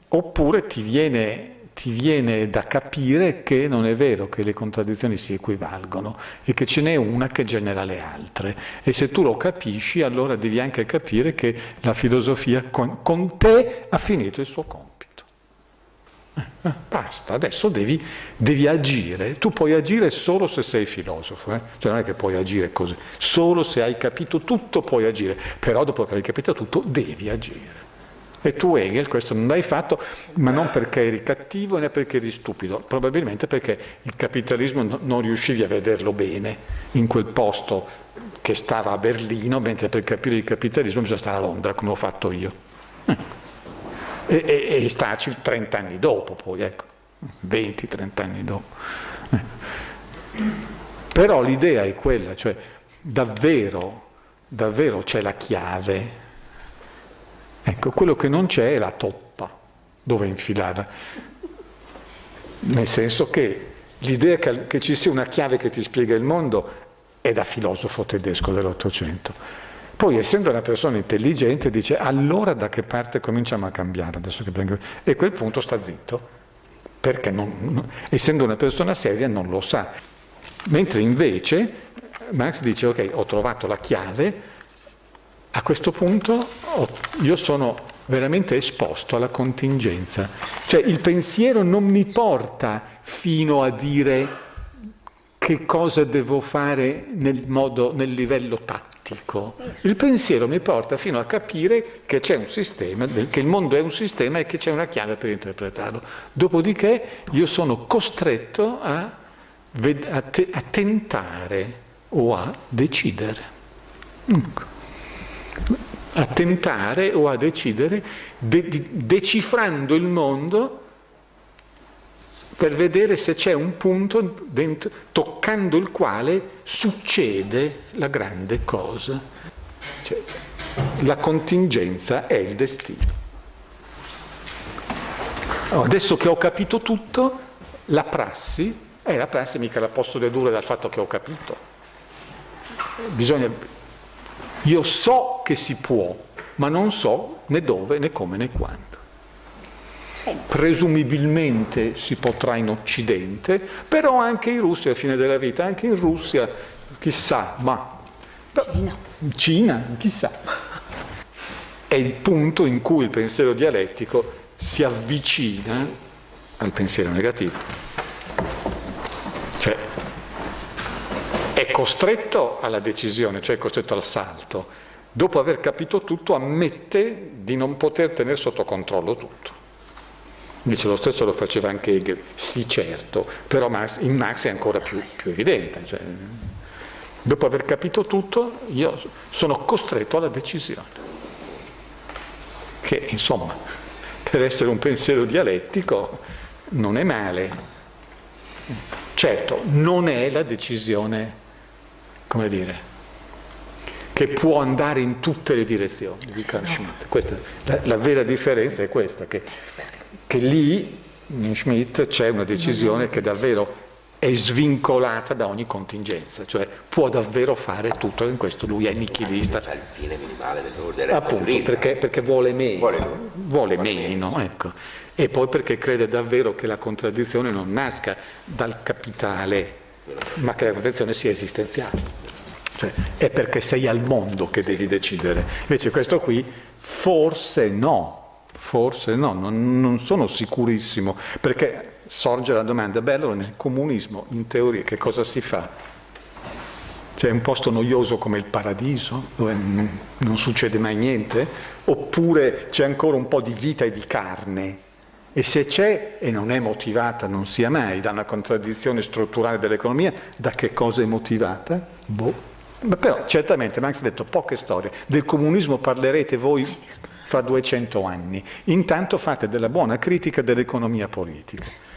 oppure ti viene da capire che non è vero che le contraddizioni si equivalgono e che ce n'è una che genera le altre. E se tu lo capisci, allora devi anche capire che la filosofia con te ha finito il suo compito. Basta, adesso devi agire. Tu puoi agire solo se sei filosofo, cioè non è che puoi agire così. Solo se hai capito tutto puoi agire, però dopo che hai capito tutto devi agire. E tu, Hegel, questo non l'hai fatto, ma non perché eri cattivo né perché eri stupido, probabilmente perché il capitalismo non riuscivi a vederlo bene in quel posto che stava a Berlino, mentre per capire il capitalismo bisogna stare a Londra, come ho fatto io. E starci 30 anni dopo, poi, ecco, 20-30 anni dopo. Però l'idea è quella, cioè davvero c'è la chiave. Ecco, quello che non c'è è la toppa dove infilarla, nel senso che l'idea che ci sia una chiave che ti spiega il mondo è da filosofo tedesco dell'Ottocento. Poi, essendo una persona intelligente, dice allora da che parte cominciamo a cambiare adesso che e a quel punto sta zitto, perché essendo una persona seria non lo sa. Mentre invece Marx dice ok, ho trovato la chiave, a questo punto io sono veramente esposto alla contingenza. Cioè il pensiero non mi porta fino a dire che cosa devo fare nel livello tattico. Il pensiero mi porta fino a capire che c'è un sistema, che il mondo è un sistema e che c'è una chiave per interpretarlo. Dopodiché io sono costretto a tentare o a decidere. A tentare o a decidere, decifrando il mondo per vedere se c'è un punto dentro, toccando il quale succede la grande cosa. Cioè, la contingenza è il destino. Adesso che ho capito tutto, la prassi mica la posso dedurre dal fatto che ho capito. Io so che si può, ma non so né dove, né come, né quando. Presumibilmente si potrà in Occidente, però anche in Russia, alla fine della vita, anche in Russia, chissà, ma... Cina, chissà. È il punto in cui il pensiero dialettico si avvicina al pensiero negativo. Cioè, è costretto alla decisione, cioè è costretto al salto. Dopo aver capito tutto, ammette di non poter tenere sotto controllo tutto. Invece lo stesso lo faceva anche Hegel, sì certo, però in Marx è ancora più evidente. Cioè, dopo aver capito tutto, io sono costretto alla decisione. Che, insomma, per essere un pensiero dialettico non è male. Certo, non è la decisione, come dire, che può andare in tutte le direzioni di Carl Schmitt. Questa, la vera differenza è questa, che lì in Schmitt c'è una decisione che davvero è svincolata da ogni contingenza, cioè può davvero fare tutto, in questo lui è nichilista. C'è il fine minimale dell'ordine. Appunto, perché vuole meno, ecco. E poi perché crede davvero che la contraddizione non nasca dal capitale, ma che la contraddizione sia esistenziale. Cioè, è perché sei al mondo che devi decidere. Invece questo qui, forse no, non sono sicurissimo, perché sorge la domanda, beh allora nel comunismo, in teoria, che cosa si fa? C'è un posto noioso come il paradiso, dove non succede mai niente? Oppure c'è ancora un po' di vita e di carne? E se c'è, e non è motivata, non sia mai, da una contraddizione strutturale dell'economia, da che cosa è motivata? Però certamente Marx ha detto poche storie, del comunismo parlerete voi fra 200 anni, intanto fate della buona critica dell'economia politica.